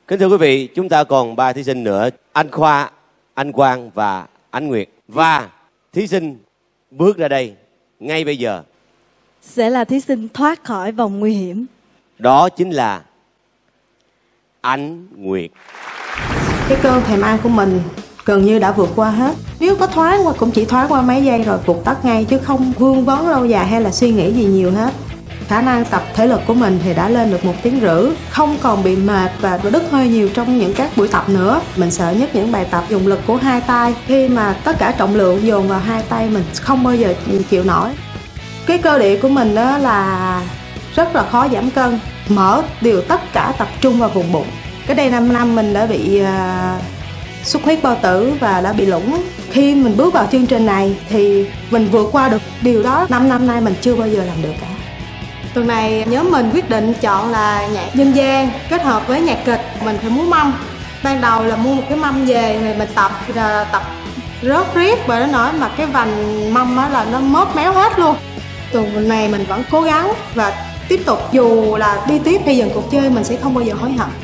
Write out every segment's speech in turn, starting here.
Kính thưa quý vị, chúng ta còn 3 thí sinh nữa, anh Khoa, anh Quang và anh Nguyệt. Và thí sinh bước ra đây ngay bây giờ sẽ là thí sinh thoát khỏi vòng nguy hiểm. Đó chính là anh Nguyệt. Cái cơn thèm ăn của mình gần như đã vượt qua hết. Nếu có thoáng qua cũng chỉ thoáng qua mấy giây rồi vụt tắt ngay, chứ không vương vấn lâu dài hay là suy nghĩ gì nhiều hết. Khả năng tập thể lực của mình thì đã lên được 1,5 tiếng, không còn bị mệt và đứt hơi nhiều trong những các buổi tập nữa. Mình sợ nhất những bài tập dùng lực của hai tay, khi mà tất cả trọng lượng dồn vào hai tay mình không bao giờ chịu nổi. Cái cơ địa của mình đó là rất là khó giảm cân, mỡ đều tất cả tập trung vào vùng bụng. Cái đây 5 năm mình đã bị xuất huyết bao tử và đã bị lủng. Khi mình bước vào chương trình này thì mình vượt qua được điều đó. 5 năm nay mình chưa bao giờ làm được cả. Tuần này nhóm mình quyết định chọn là nhạc dân gian kết hợp với nhạc kịch. Mình phải múa mâm. Ban đầu là mua một cái mâm về rồi mình tập rớt riết và nó nổi mà cái vành mâm á là nó móp méo hết luôn. Tuần này mình vẫn cố gắng và tiếp tục, dù là đi tiếp hay dừng cuộc chơi mình sẽ không bao giờ hối hận.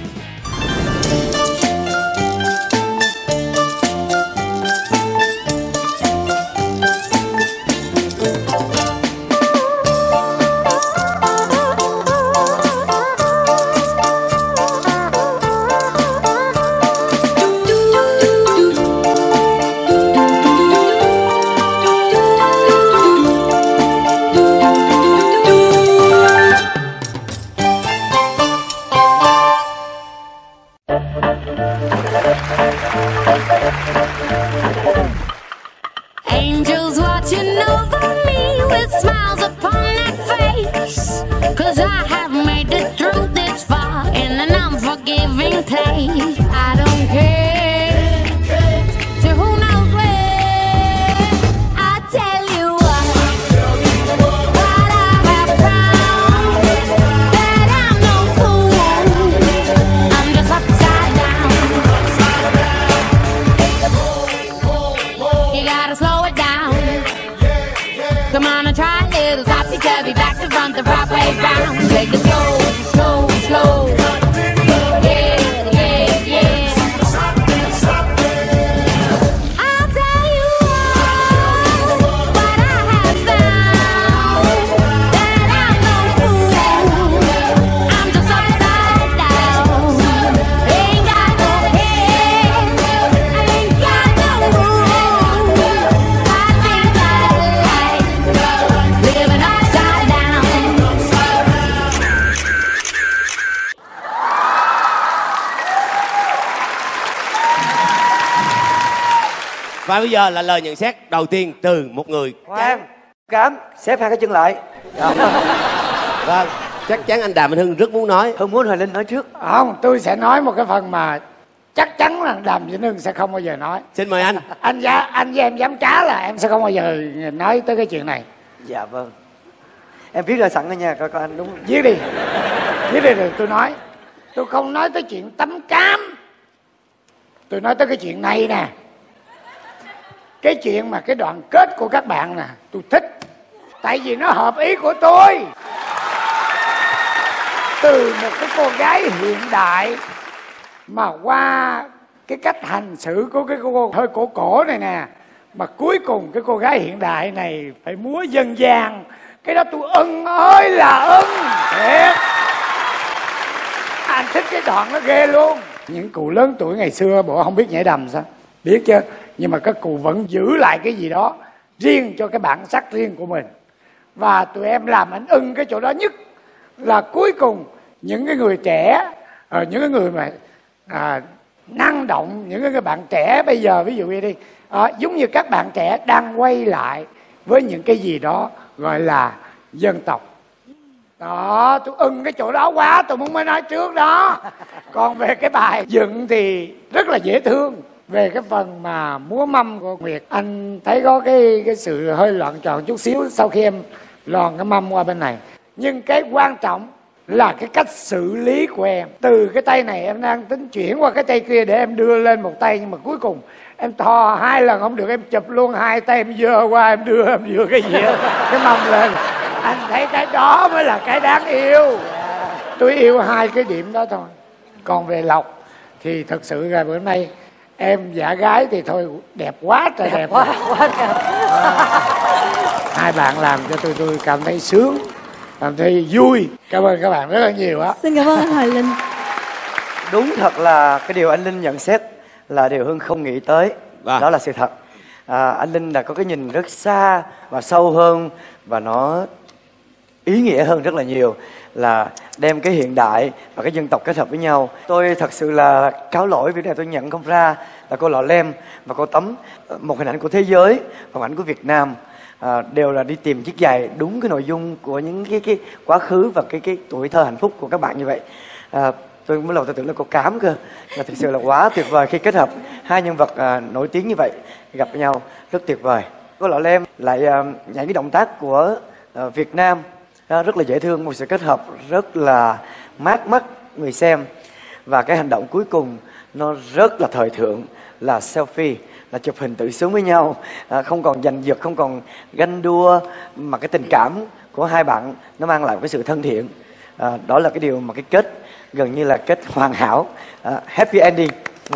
Angels watching over me with smiles upon their face, 'cause I have made it through this far in an unforgiving place. I don't care to who knows where. I tell you what I have found, that I'm no fool, I'm just upside down. You gotta slow it down. Come on and try a little topsy-turvy, back to front, the right way round. Take it slow, slow, slow. Yeah, yeah, yeah. I'll tell you what I have found, that I'm no fool, I'm just upside down. Ain't got no head, ain't got no room. I think I like living upside down. Và bây giờ là lời nhận xét đầu tiên từ một người. Khoan, cám, xếp hai cái chân lại. Vâng, chắc chắn anh Đàm Vĩnh Hưng rất muốn nói. Không muốn Hoài Linh nói trước. Không, tôi sẽ nói một cái phần mà chắc chắn là Đàm Vĩnh Hưng sẽ không bao giờ nói. Xin mời anh. Anh với em dám cá là em sẽ không bao giờ nói tới cái chuyện này. Dạ vâng. Em viết ra sẵn rồi nha, coi anh đúng. Viết đi. Viết đi rồi tôi nói. Tôi không nói tới chuyện tắm cám. Tôi nói tới cái chuyện này nè. Cái chuyện mà cái đoạn kết của các bạn nè, tôi thích. Tại vì nó hợp ý của tôi. Từ một cái cô gái hiện đại mà qua cái cách hành xử của cái cô hơi cổ cổ này nè, mà cuối cùng cái cô gái hiện đại này phải múa dân gian. Cái đó tôi ưng ơi là ưng. Thiệt. Anh thích cái đoạn nó ghê luôn. Những cụ lớn tuổi ngày xưa bộ không biết nhảy đầm sao? Biết chứ. Nhưng mà các cụ vẫn giữ lại cái gì đó riêng cho cái bản sắc riêng của mình. Và tụi em làm anh ưng cái chỗ đó nhất là cuối cùng những cái người trẻ, những cái người mà năng động, những cái bạn trẻ bây giờ ví dụ như đi, giống như các bạn trẻ đang quay lại với những cái gì đó gọi là dân tộc. Đó, tôi ưng cái chỗ đó quá, tôi muốn mới nói trước đó. Còn về cái bài dựng thì rất là dễ thương. Về cái phần mà múa mâm của Nguyệt, anh thấy có cái sự hơi loạn tròn chút xíu sau khi em lòn cái mâm qua bên này. Nhưng cái quan trọng là cái cách xử lý của em. Từ cái tay này em đang tính chuyển qua cái tay kia để em đưa lên một tay, nhưng mà cuối cùng em thò 2 lần không được, em chụp luôn 2 tay, em giơ qua, em đưa cái gì đó, cái mâm lên. Anh thấy cái đó mới là cái đáng yêu. Tôi yêu 2 cái điểm đó thôi. Còn về Lộc thì thật sự là bữa nay em giả gái thì thôi đẹp quá trời đẹp quá đẹp. Hai bạn làm cho tôi cảm thấy sướng, cảm thấy vui. Cảm ơn các bạn rất là nhiều á. Xin cảm ơn anh Hoài Linh. Đúng thật là cái điều anh Linh nhận xét là điều Hưng không nghĩ tới. Vâng. Đó là sự thật. Anh Linh là có cái nhìn rất xa và sâu hơn, và nó ý nghĩa hơn rất là nhiều, là đem cái hiện đại và cái dân tộc kết hợp với nhau. Tôi thật sự là cáo lỗi vì này tôi nhận không ra là cô Lọ Lem và cô Tấm, một hình ảnh của thế giới và hình ảnh của Việt Nam, đều là đi tìm chiếc giày đúng cái nội dung của những cái quá khứ và cái tuổi thơ hạnh phúc của các bạn như vậy. Tôi mới đầu tôi tưởng là cô Cám cơ, mà thực sự là quá tuyệt vời khi kết hợp hai nhân vật nổi tiếng như vậy gặp nhau, rất tuyệt vời. Cô Lọ Lem lại nhảy cái động tác của Việt Nam rất là dễ thương, một sự kết hợp rất là mát mắt người xem, và cái hành động cuối cùng nó rất là thời thượng, là selfie, là chụp hình tự sướng với nhau, không còn giành giật, không còn ganh đua, mà cái tình cảm của hai bạn nó mang lại cái sự thân thiện. Đó là cái điều mà cái kết gần như là kết hoàn hảo, happy ending.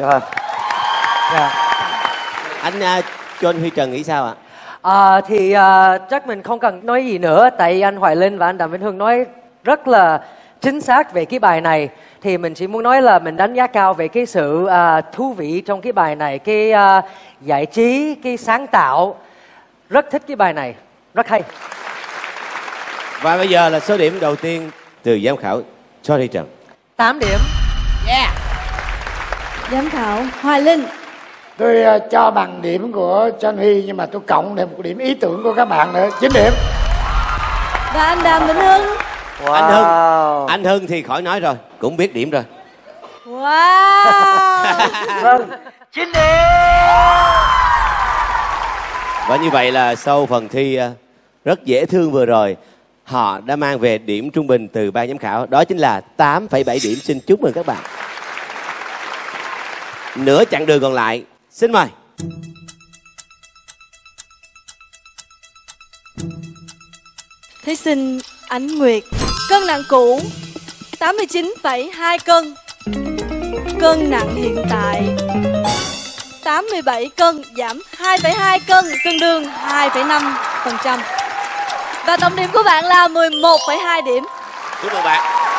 Anh cho anh Huy Trần nghĩ sao ạ? Thì chắc mình không cần nói gì nữa, tại anh Hoài Linh và anh Đàm Vĩnh Hưng nói rất là chính xác về cái bài này. Thì mình chỉ muốn nói là mình đánh giá cao về cái sự thú vị trong cái bài này, cái giải trí, cái sáng tạo. Rất thích cái bài này, rất hay. Và bây giờ là số điểm đầu tiên từ giám khảo cho Huy Trần. 8 điểm. Giám khảo Hoài Linh. Tôi cho bằng điểm của John Huy, nhưng mà tôi cộng thêm một điểm ý tưởng của các bạn nữa, 9 điểm. Và anh Đàm Vĩnh Hưng. Anh Hưng thì khỏi nói rồi, cũng biết điểm rồi. Wow. Vâng, 9 điểm. Và như vậy là sau phần thi rất dễ thương vừa rồi, họ đã mang về điểm trung bình từ ban giám khảo, đó chính là 8,7 điểm. Xin chúc mừng các bạn. Nửa chặng đường còn lại, xin mời. Thí sinh Ánh Nguyệt. Cân nặng cũ 89,2 cân. Cân nặng hiện tại 87 cân, giảm 2,2 cân, tương đương 2,5%. Và tổng điểm của bạn là 11,2 điểm. Chúc mừng bạn.